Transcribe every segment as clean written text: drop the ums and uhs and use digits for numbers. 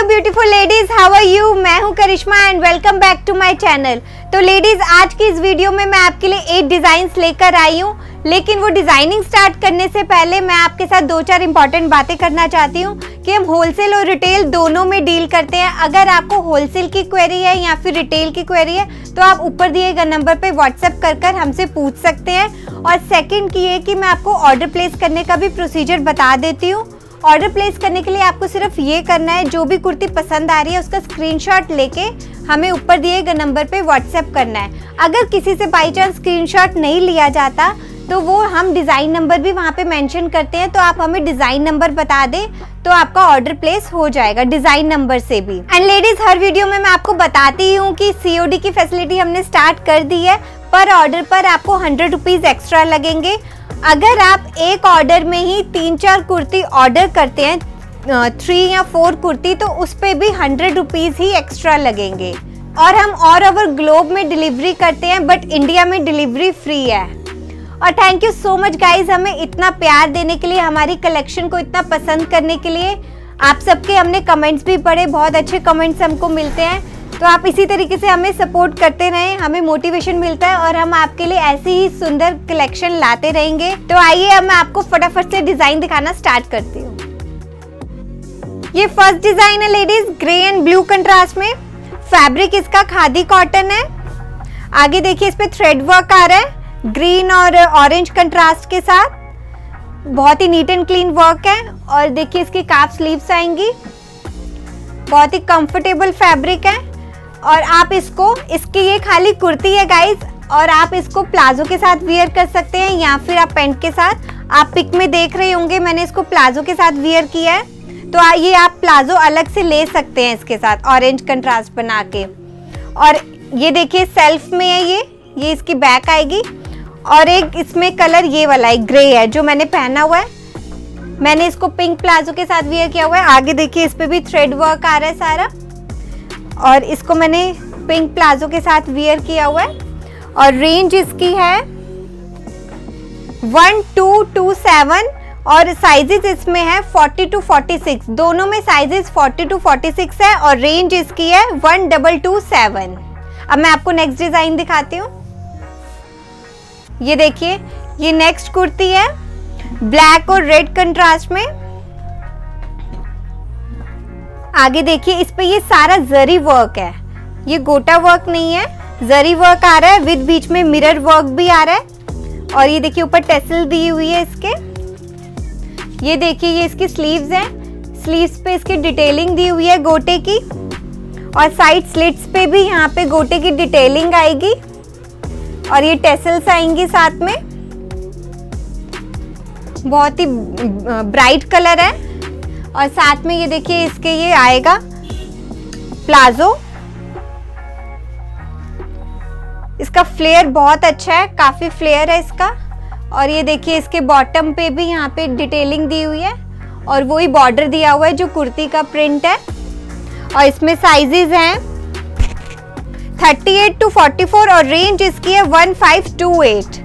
Beautiful ladies, how are you. मैं हूं Karishma and welcome back to my channel. तो ladies, आज की इस वीडियो में मैं आपके लिए 8 डिजाइन्स लेकर आई हूं, लेकिन वो डिजाइनिंग स्टार्ट करने से पहले मैं आपके साथ 2-4 इंपॉर्टेंट बातें करना चाहती हूं कि हम होलसेल और रिटेल दोनों में डील करते हैं। अगर आपको होलसेल की क्वेरी है या फिर रिटेल की क्वेरी है तो आप ऊपर दिए गए नंबर पे व्हाट्सएप कर हमसे पूछ सकते हैं। और सेकंड की है कि मैं आपको ऑर्डर प्लेस करने का भी प्रोसीजर बता देती हूँ। ऑर्डर प्लेस करने के लिए आपको सिर्फ ये करना है, जो भी कुर्ती पसंद आ रही है उसका स्क्रीनशॉट लेके हमें ऊपर दिए गए नंबर पे व्हाट्सएप करना है। अगर किसी से बाई चांस स्क्रीनशॉट नहीं लिया जाता तो वो हम डिज़ाइन नंबर भी वहाँ पे मेंशन करते हैं, तो आप हमें डिज़ाइन नंबर बता दें तो आपका ऑर्डर प्लेस हो जाएगा डिज़ाइन नंबर से भी। एंड लेडीज़, हर वीडियो में मैं आपको बताती हूँ कि COD की फैसिलिटी हमने स्टार्ट कर दी है। पर ऑर्डर पर आपको 100 रुपीज़ एक्स्ट्रा लगेंगे। अगर आप एक ऑर्डर में ही 3-4 कुर्ती ऑर्डर करते हैं, 3 या 4 कुर्ती, तो उस पर भी 100 रुपीज़ ही एक्स्ट्रा लगेंगे। और हम ऑल ओवर ग्लोब में डिलीवरी करते हैं, बट इंडिया में डिलीवरी फ्री है। और thank you so much guys, हमें इतना प्यार देने के लिए, हमारी कलेक्शन को इतना पसंद करने के लिए। आप सबके हमने कमेंट्स भी पढ़े, बहुत अच्छे कमेंट्स हमको मिलते हैं। तो आप इसी तरीके से हमें सपोर्ट करते रहें, हमें मोटिवेशन मिलता है और हम आपके लिए ऐसी ही सुंदर कलेक्शन लाते रहेंगे। तो आइए अब मैं आपको फटाफट से डिजाइन दिखाना स्टार्ट करती हूँ। ये फर्स्ट डिजाइन है ladies, grey and blue contrast में। फैब्रिक इसका खादी कॉटन है। आगे देखिए इस पे थ्रेड वर्क आ रहा है ग्रीन और ऑरेंज कंट्रास्ट के साथ। बहुत ही नीट एंड क्लीन वर्क है। और देखिए इसकी काफ स्लीव्स आएंगी। बहुत ही कंफर्टेबल फैब्रिक है। और आप इसकी ये खाली कुर्ती है गाइज, और आप इसको प्लाजो के साथ वियर कर सकते हैं या फिर आप पैंट के साथ। आप पिक में देख रहे होंगे मैंने इसको प्लाजो के साथ वियर किया है, तो ये आप प्लाजो अलग से ले सकते हैं इसके साथ ऑरेंज कंट्रास्ट बना के। और ये देखिए सेल्फ में है, ये इसकी बैक आएगी। और एक इसमें कलर ये वाला है, ग्रे है, जो मैंने पहना हुआ है। मैंने इसको पिंक प्लाजो के साथ वियर किया हुआ है। आगे देखिए इस पे भी थ्रेड वर्क आ रहा है सारा, और इसको मैंने पिंक प्लाजो के साथ वियर किया हुआ है। और रेंज इसकी है 1227 और साइजेस इसमें है 40 to 46। दोनों में साइजेस 40 to 46 है और रेंज इसकी है 1227। अब मैं आपको नेक्स्ट डिजाइन दिखाती हूँ। ये देखिए, ये नेक्स्ट कुर्ती है ब्लैक और रेड कंट्रास्ट में। आगे देखिए इस पे ये सारा जरी वर्क है, ये गोटा वर्क नहीं है, जरी वर्क आ रहा है विद बीच में मिरर वर्क भी आ रहा है। और ये देखिए ऊपर टेसल दी हुई है इसके। ये देखिए ये इसकी स्लीव्स हैं, स्लीव्स पे इसकी डिटेलिंग दी हुई है गोटे की। और साइड स्लिट्स पे भी यहाँ पे गोटे की डिटेलिंग आएगी। और ये टेसल्स आएंगी साथ में। बहुत ही ब्राइट कलर है। और साथ में ये देखिए इसके ये आएगा प्लाजो। इसका फ्लेयर बहुत अच्छा है, काफी फ्लेयर है इसका। और ये देखिए इसके बॉटम पे भी यहाँ पे डिटेलिंग दी हुई है और वही बॉर्डर दिया हुआ है जो कुर्ती का प्रिंट है। और इसमें साइजेस हैं 38 to 44 और रेंज इसकी है 1528।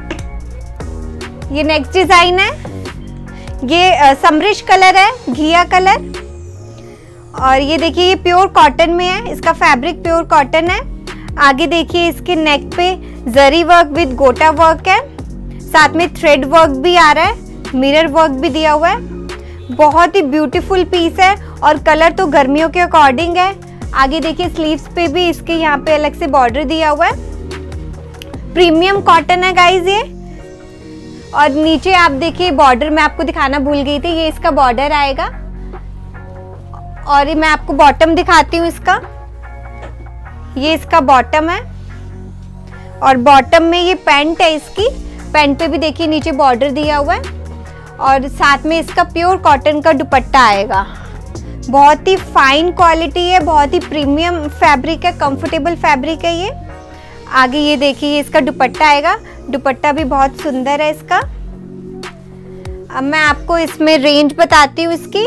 ये नेक्स्ट डिजाइन है, ये समरिश कलर है, घिया कलर। और ये देखिए ये प्योर कॉटन में है, इसका फैब्रिक प्योर कॉटन है। आगे देखिए इसके नेक पे zari work with gota work है, साथ में थ्रेड वर्क भी आ रहा है, मिरर वर्क भी दिया हुआ है। बहुत ही ब्यूटीफुल पीस है और कलर तो गर्मियों के अकॉर्डिंग है। आगे देखिए स्लीव्स पे भी इसके यहाँ पे अलग से बॉर्डर दिया हुआ है। प्रीमियम कॉटन है गाइज ये। और नीचे आप देखिए बॉर्डर मैं आपको दिखाना भूल गई थी, ये इसका बॉर्डर आएगा। और ये मैं आपको बॉटम दिखाती हूँ इसका। ये इसका बॉटम है और बॉटम में ये पैंट है इसकी। पैंट पे भी देखिए नीचे बॉर्डर दिया हुआ है। और साथ में इसका प्योर कॉटन का दुपट्टा आएगा। बहुत ही फाइन क्वालिटी है, बहुत ही प्रीमियम फैब्रिक है, कंफर्टेबल फैब्रिक है ये। आगे ये देखिए ये इसका दुपट्टा आएगा। दुपट्टा भी बहुत सुंदर है इसका। अब मैं आपको इसमें रेंज बताती हूँ इसकी।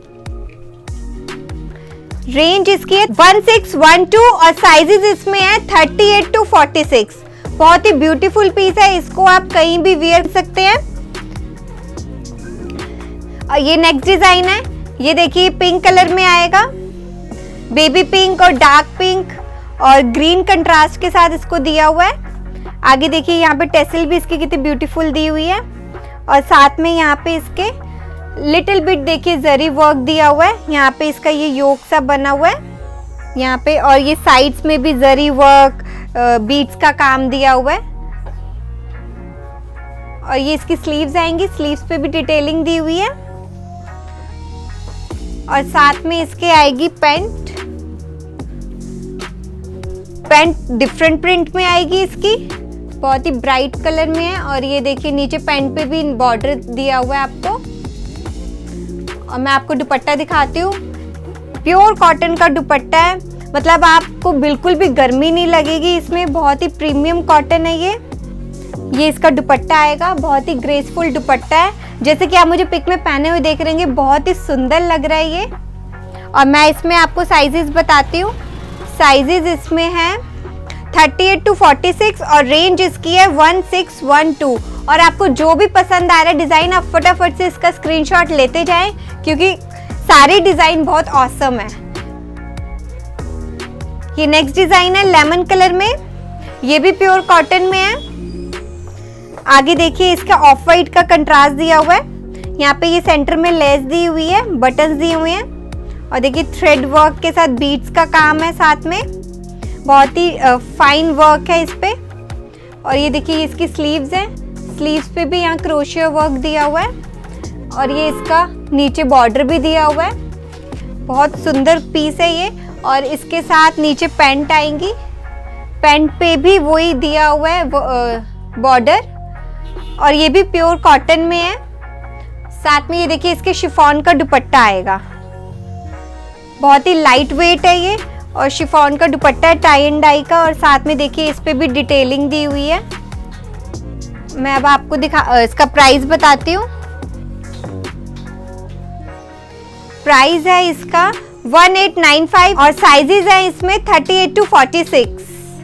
रेंज इसकी है 1612 और साइजेस इसमें है 38 to 46। बहुत ही ब्यूटीफुल पीस है, इसको आप कहीं भी वियर कर सकते हैं। और ये नेक्स्ट डिजाइन है, ये देखिए पिंक कलर में आएगा। बेबी पिंक और डार्क पिंक और ग्रीन कंट्रास्ट के साथ इसको दिया हुआ है। आगे देखिए यहाँ पे टेसल भी इसकी कितनी ब्यूटीफुल दी हुई है और साथ में यहाँ पे इसके लिटिल बिट देखिए जरी वर्क दिया हुआ है। यहाँ पे इसका ये योक सा बना हुआ है यहाँ पे, और ये साइड्स में भी जरी वर्क बीड्स का काम दिया हुआ है। और ये इसकी स्लीव्स आएंगी, स्लीव्स पे भी डिटेलिंग दी हुई है। और साथ में इसके आएगी पैंट डिफरेंट प्रिंट में आएगी इसकी, बहुत ही ब्राइट कलर में है। और ये देखिए नीचे पैंट पे भी बॉर्डर दिया हुआ है आपको। और मैं आपको दुपट्टा दिखाती हूँ। प्योर कॉटन का दुपट्टा है, मतलब आपको बिल्कुल भी गर्मी नहीं लगेगी इसमें। बहुत ही प्रीमियम कॉटन है ये इसका दुपट्टा आएगा। बहुत ही ग्रेसफुल दुपट्टा है, जैसे कि आप मुझे पिक में पहने हुए देख रहे हैं, बहुत ही सुंदर लग रहा है ये। और मैं इसमें आपको साइजेस बताती हूँ। साइजेस इसमें हैं 38 to 46 और रेंज इसकी है 1612। और आपको जो भी पसंद आ रहा है डिज़ाइन, आप फटाफट से इसका स्क्रीनशॉट लेते जाएं, क्योंकि सारी डिज़ाइन बहुत ऑसम है। ये नेक्स्ट डिज़ाइन है लेमन कलर में, ये भी प्योर कॉटन में है। आगे देखिए इसका ऑफ वाइट का कंट्रास्ट दिया हुआ है। यहाँ पे ये सेंटर में लेस दी हुई है, बटन्स दिए हुए हैं। और देखिए थ्रेड वर्क के साथ बीड्स का काम है साथ में, बहुत ही फाइन वर्क है इस पे। और ये देखिए इसकी स्लीव्स हैं, स्लीव्स पे भी यहाँ क्रोशिया वर्क दिया हुआ है। और ये इसका नीचे बॉर्डर भी दिया हुआ है, बहुत सुंदर पीस है ये। और इसके साथ नीचे पैंट आएंगी, पैंट पे भी वही दिया हुआ है बॉर्डर। और ये भी प्योर कॉटन में है। साथ में ये देखिए इसके शिफॉन का दुपट्टा आएगा, बहुत ही लाइट वेट है ये। और शिफॉन का दुपट्टा है टाई एंड डाई का। और साथ में देखिए इस पे भी डिटेलिंग दी हुई है। मैं अब आपको इसका प्राइस बताती हूँ। प्राइस है इसका 1895 और साइजेस है इसमें 38 to 46।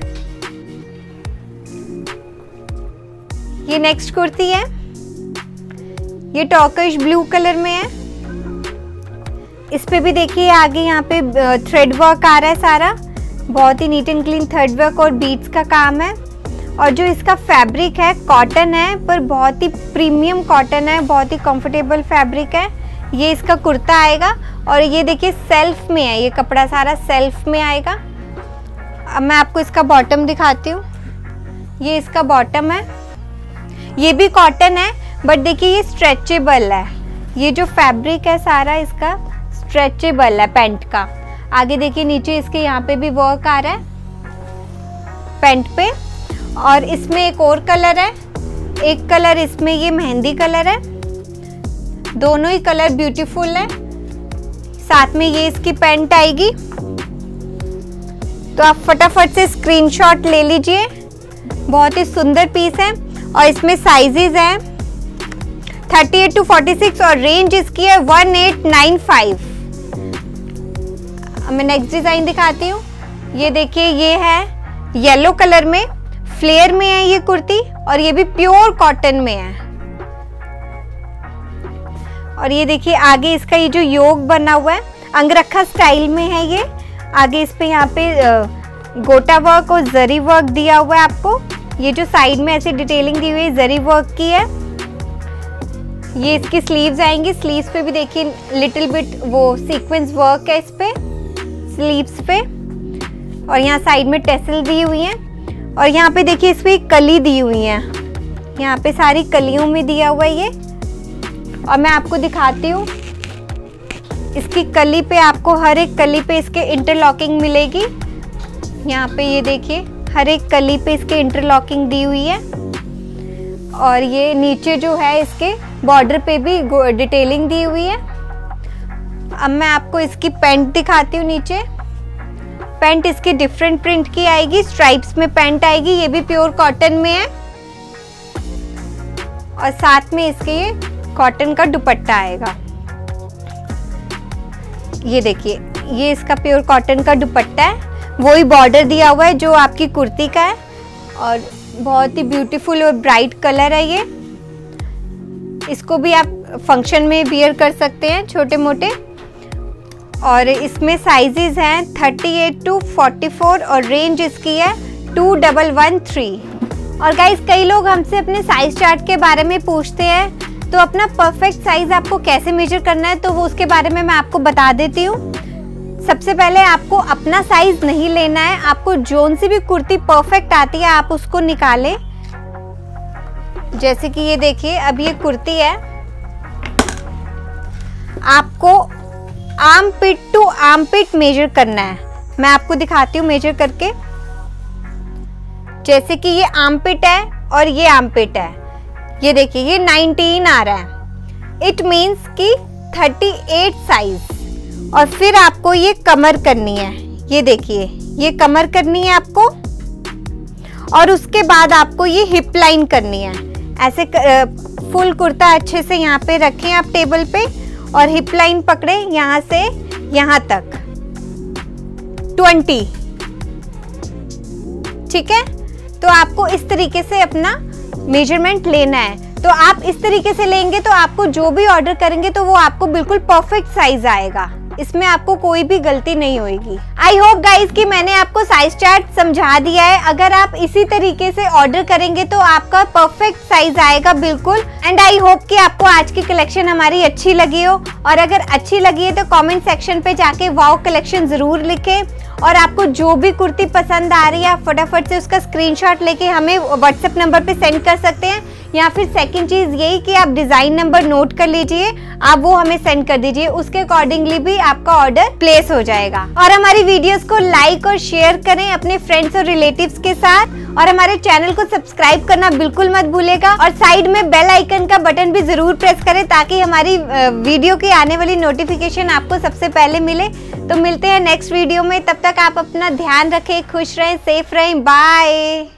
ये नेक्स्ट कुर्ती है, ये टॉकिश ब्लू कलर में है। इस पे भी देखिए आगे यहाँ पे थ्रेड वर्क आ रहा है सारा, बहुत ही neat and clean thread work और बीड्स का काम है। और जो इसका फैब्रिक है कॉटन है, पर बहुत ही प्रीमियम कॉटन है, बहुत ही कंफर्टेबल फैब्रिक है। ये इसका कुर्ता आएगा और ये देखिए सेल्फ में है, ये कपड़ा सारा सेल्फ में आएगा। अब मैं आपको इसका बॉटम दिखाती हूँ। ये इसका बॉटम है, ये भी कॉटन है, बट देखिए ये स्ट्रेचेबल है। ये जो फैब्रिक है सारा इसका स्ट्रेचेबल है पैंट का। आगे देखिए नीचे इसके यहाँ पे भी वर्क आ रहा है पैंट पे। और इसमें एक और कलर है, एक कलर इसमें ये मेहंदी कलर है, दोनों ही कलर ब्यूटीफुल है। साथ में ये इसकी पैंट आएगी, तो आप फटाफट से स्क्रीनशॉट ले लीजिए, बहुत ही सुंदर पीस है। और इसमें साइजेस हैं 38 to 46 और रेंज इसकी है 1895। मैं नेक्स्ट डिजाइन दिखाती हूँ। ये देखिए ये है येलो कलर में, फ्लेयर में है ये कुर्ती और ये भी प्योर कॉटन में है। और ये देखिए आगे इसका ये जो योक बना हुआ है अंगरखा स्टाइल में है ये। आगे इस पे यहाँ पे गोटा वर्क और जरी वर्क दिया हुआ है आपको। ये जो साइड में ऐसे डिटेलिंग दी हुई है जरी वर्क की है। ये इसकी स्लीव्स आएंगी, स्लीव्स पे भी देखिए लिटिल बिट वो सीक्वेंस वर्क है इस पे स्लीव्स पे। और यहाँ साइड में टेसल दी हुई है। और यहाँ पे देखिए इस पे कली दी हुई है, यहाँ पे सारी कलियों में दिया हुआ है ये। और मैं आपको दिखाती हूँ इसकी कली पे, आपको हर एक कली पे इसके इंटरलॉकिंग मिलेगी। यहाँ पे ये देखिए हर एक कली पे इसके इंटरलॉकिंग दी हुई है। और ये नीचे जो है इसके बॉर्डर पे भी डिटेलिंग दी हुई है। अब मैं आपको इसकी पैंट दिखाती हूँ। नीचे पैंट इसकी डिफरेंट प्रिंट की आएगी, स्ट्राइप्स में पैंट आएगी, ये भी प्योर कॉटन में है। और साथ में इसके ये कॉटन का दुपट्टा आएगा। ये देखिए ये इसका प्योर कॉटन का दुपट्टा है, वही बॉर्डर दिया हुआ है जो आपकी कुर्ती का है। और बहुत ही ब्यूटीफुल और ब्राइट कलर है ये। इसको भी आप फंक्शन में वियर कर सकते हैं छोटे मोटे। और इसमें साइजेस हैं 38 to 44 और रेंज इसकी है 2113। और गाइस कई लोग हमसे अपने साइज चार्ट के बारे में पूछते हैं, तो अपना परफेक्ट साइज आपको कैसे मेजर करना है तो वो उसके बारे में मैं आपको बता देती हूँ। सबसे पहले आपको अपना साइज नहीं लेना है, आपको जोन सी भी कुर्ती परफेक्ट आती है आप उसको निकालें। जैसे कि ये देखिए, अब ये कुर्ती है, आपको armpit to armpit measure करना है। मैं आपको दिखाती हूँ मेजर करके। जैसे कि ये आर्म पिट है और ये आर्म पिट है, ये देखिए ये 19 आ रहा है, इट मीन्स कि 38 साइज। और फिर आपको ये कमर करनी है, ये देखिए ये कमर करनी है आपको, और उसके बाद आपको ये हिप लाइन करनी है। ऐसे फुल कुर्ता अच्छे से यहाँ पे रखें आप टेबल पे और हिप लाइन पकड़े यहाँ से यहाँ तक 20, ठीक है। तो आपको इस तरीके से अपना मेजरमेंट लेना है। तो आप इस तरीके से लेंगे तो आपको जो भी ऑर्डर करेंगे तो वो आपको बिल्कुल परफेक्ट साइज आएगा, इसमें आपको कोई भी गलती नहीं होगी। आई होप गाइज कि मैंने आपको साइज चार्ट समझा दिया है। अगर आप इसी तरीके से ऑर्डर करेंगे तो आपका परफेक्ट साइज आएगा बिल्कुल। एंड आई होप कि आपको आज की कलेक्शन हमारी अच्छी लगी हो, और अगर अच्छी लगी है तो कमेंट सेक्शन पे जाके वाओ कलेक्शन जरूर लिखें। और आपको जो भी कुर्ती पसंद आ रही है आप फटाफट से उसका स्क्रीनशॉट लेके हमें व्हाट्सएप नंबर पे सेंड कर सकते हैं, या फिर सेकंड चीज यही कि आप डिजाइन नंबर नोट कर लीजिए, आप वो हमें सेंड कर दीजिए, उसके अकॉर्डिंगली भी आपका ऑर्डर प्लेस हो जाएगा। और हमारी वीडियोस को लाइक और शेयर करें अपने फ्रेंड्स और रिलेटिव्स के साथ, और हमारे चैनल को सब्सक्राइब करना बिल्कुल मत भूलेगा, और साइड में बेल आइकन का बटन भी जरूर प्रेस करें ताकि हमारी वीडियो की आने वाली नोटिफिकेशन आपको सबसे पहले मिले। तो मिलते हैं नेक्स्ट वीडियो में, तब तक आप अपना ध्यान रखें, खुश रहें, सेफ रहें, बाय।